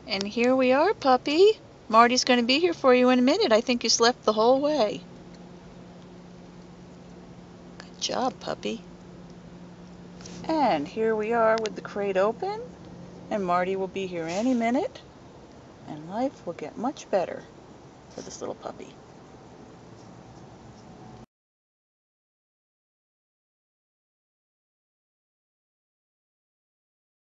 And here we are, puppy. Marty's going to be here for you in a minute. I think you slept the whole way. Good job, puppy. And here we are with the crate open. And Marty will be here any minute. And life will get much better for this little puppy.